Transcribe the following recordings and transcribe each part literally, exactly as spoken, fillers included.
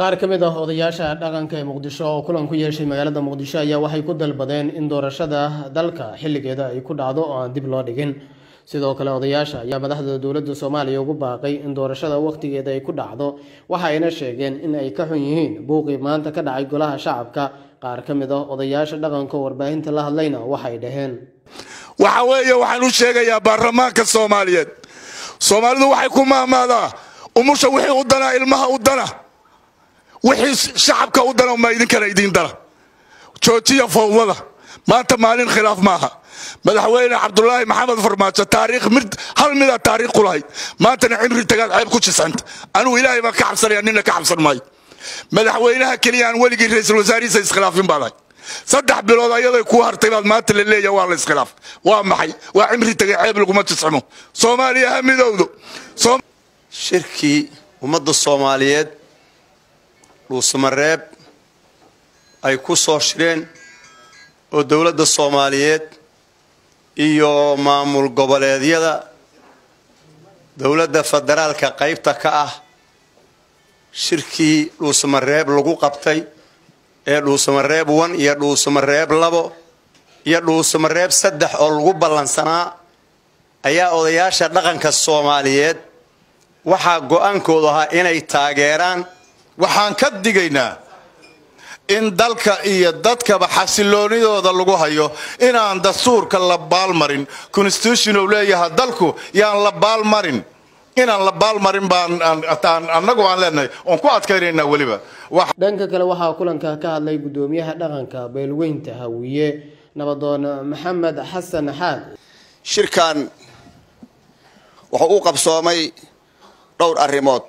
qaar ka mid ah odayaasha dhaqanka ee Muqdisho oo kulan ku yeeshay magaalada Muqdisho ayaa waxay ku dalbadeen in doorashada dalka xilligeeda ay ku dhacdo oo aan dib loo dhigin. sidoo kale odayaasha ayaa madaxda dawladda Soomaaliya ugu baaqay in doorashada waqtigeeda ay ku dhacdo, waxa ayna sheegeen in ay ka xun yihiin buuqii maanta ka dhacay golaha shacabka. qaar ka mid ah odayaasha dhaqanka warbaahinta la hadlayna waxay dhaheen waxa weeye waxaan u sheegayaa baarlamaanka Soomaaliyeed Soomaalidu waxay ku maamaadaa umusha wixii u dana ilmaha u dana wixii shacabka u dana ma idin kala idin dana joojiya fawwada maanta maalin khilaaf maaha madaxweyne Cabdullaahi Maxamed Farmaajo taariikh mid hal mid taariikh qulay maanta cimri tagad ayb ku jisanta anu ilaahay ma ka xabsanaya nina ka xabsan maayo madaxweynaha kaliya waligii ra'iisul wasaarihiisa iskhilaafin baaday saddex bilood ayada ku hartay baad maanta la leeyahay waa la iskhilaaf waa maxay waa cimri tagay ayb lagu ma jismo Soomaaliya hamidowdo shirki ummadda Soomaaliyeed dhuusamareeb ay ku soo shireen oo dawladda Soomaaliyeed iyo maamul goboleedyada dawladda federaalka qaybta ka ah shirki dhuusamareeb lagu qabtay ee dhuusamareeb one iyo dhuusamareeb labo iyo dhuusamareeb saddex oo lagu ballansanaa ayaa odayaasha dhaqanka Soomaaliyeed waxa go'aankoodu ahaa inay taageeraan. waxaan ka digaynaa in dalka iyo dadkaba xasiloonidooda lagu hayo inaan dastuurka la baalmarin constitution oo leeyahay dalku yaan la baalmarin inaan la baalmarin baan annagu aan leenahay oo ku adkaynaynaa waliba. dhanka kale waxaa kulanka ka hadlay gudoomiyaha dhaqanka beelweynta Hawiye nabadoon Maxamed Xasan Xaad. shirkan waxa uu qabsoomay dhowr arrimood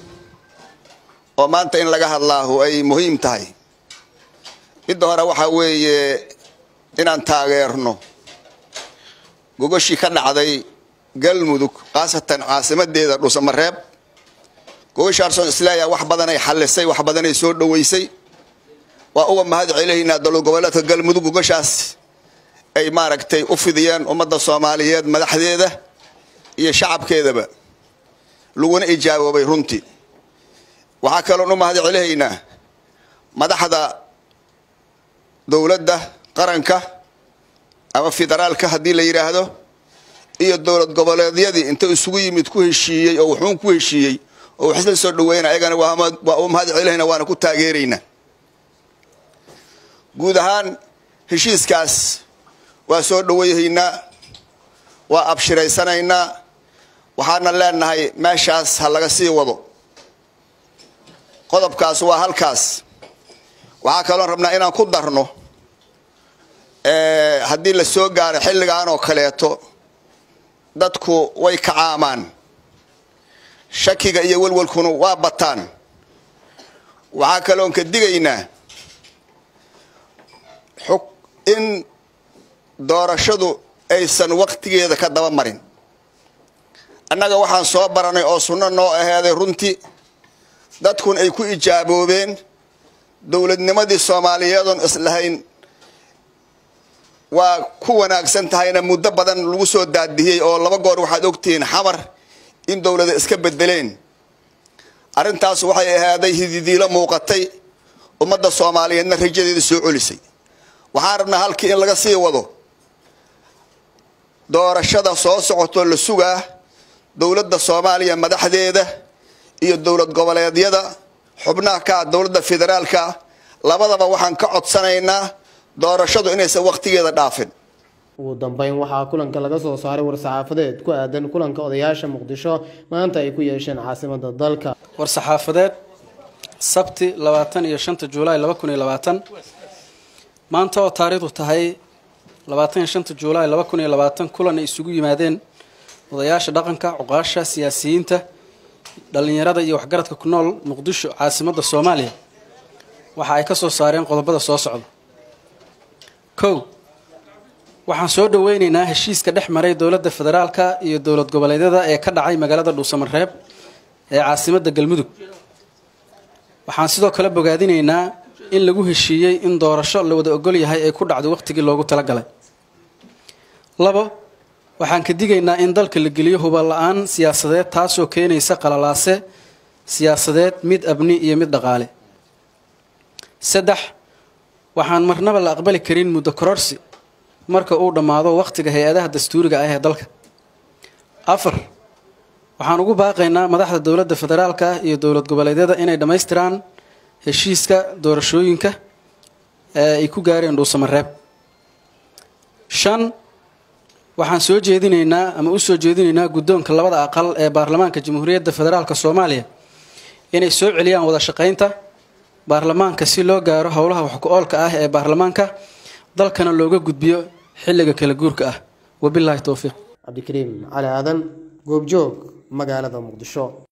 oo maanta in laga hadlaaho ay muhiim tahay. mid hore waxa weeye inaan taageerno gogashii ka dhacday Galmudug qaasatan caasimadeeda dhuusamareeb gogoshaas oo islaaya wax badan ay xallisay wax badan ay soo dhaweysay waa uga mahad celinayna dowlad goboleedka Galmudug gogoshaas ay maaragtay u fidiyeen ummadda Soomaaliyeed madaxdeeda iyo shacabkeedaba laguna ijaabay runtii. waxa kale oo mahad celinayna madaxda dawladda qaranka ama federaalka hadii la yiraahdo iyo dawlad goboleedyadii inta isugu yimid ku heshiiyay oo wuxuu ku heshiiyay oo xisla soo dhaweynaa ayagana waa mahad celinayna waana ku taageerayna. guud ahaan heshiiskaas waa soo dhaweeyayna waa abshiraysanayna waxaana leenahay meeshaas ha laga sii wado. qodobkaas waa halkaas. waxa kale oo rabnaa inaan ku darno ee hadii la soo gaaro xilligan oo kaleeto dadku way ka caamaan shakiga iyo walwalkuna waa bataan. waxa kale oo ka digaynaa xog in doorashadu aysan waqtigeeda ka daba marin. annaga waxaan soo baranay oo sunno noo aheeday runtii dadkun ay ku ijaaboobeen dawladnimadii Soomaaliyeed oo islahayn waa ku wanaagsan tahayna muddo badan lagu soo daadiyay oo laba goor waxaad ogtiin xamar in dawladda iska bedeleen. arintaas waxay ahaaday hididiilo muuqatay ummadda Soomaaliyeedna rajadeeda soo celisay. waxaan rabnaa halkii in laga sii wado doorashada soo socoto la sugaa dawladda Soomaaliya madaxdeeda iyo dawlad goboleedyada xubnaha ka dawladda federaalka labadaba waxaan ka codsanaynaa doorashadu inaysan waqtigeeda dhaafin. ugu dambeyn waxaa kulanka laga soo saaray war-saxaafadeed ku aadan kulanka odayaasha Muqdisho maanta ay ku yeesheen caasimadda dalka. war-saxaafadeed sabti labaatan iyo shanta Juulaay laba kun iyo labaatan maanta oo taariikhdu tahay labaatan iyo shanta Juulaay laba kun iyo labaatan kulan ay isugu yimaadeen odayaasha dhaqanka cuqaasha siyaasiyiinta dhalinyarada iyo waxgaradka ku nool Muqdisho caasimadda Soomaaliya waxa ay ka soo saareen qodobada soo socda. kow waxaan soo dhaweynaynaa heshiiska dhex maray dawladda federaalka iyo dawlad goboleedyada ee ka dhacay magaalada dhuusamareeb ee caasimadda Galmudug. waxaan sidoo kale bogaadinaynaa in lagu heshiiyay in doorasho la wada ogol yahay ay ku dhacdo waqtigii loogu talagalay. labo waxaan ka digaynaa in dalka la geliyo hubal la'aan siyaasadeed taasoo keenaysa qalalaase siyaasadeed mid abni iyo mid dhaqaale. saddex waxaan marnaba la aqbali karin muddo kororsi marka uu dhammaado waqtiga hay-adaha dastuuriga ah ee dalka. afar waxaan ugu baaqaynaa madaxda dowladda federaalka iyo dowlad goboleedyada inay dhammaystiraan heshiiska doorashooyinka ee ay ku gaareen dhuusamareeb. shan waxaan soo jeedinaynaa ama u soo jeedinaynaa guddoonka labada aqal ee baarlamaanka jamhuuriyadda federaalka Soomaaliya inay soo celiyaan wada shaqaynta baarlamaanka si loo gaaro howlaha wax ku oolka ah ee baarlamaanka dalkana looga gudbiyo xilliga kala guurka ah. wabillahi tawfiiq. Cabdikariim Cali Aadan, goobjoog magaalada Muqdisho.